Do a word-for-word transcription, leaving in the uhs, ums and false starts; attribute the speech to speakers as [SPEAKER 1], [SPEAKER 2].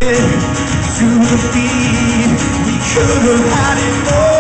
[SPEAKER 1] to the beat. We could have had it all.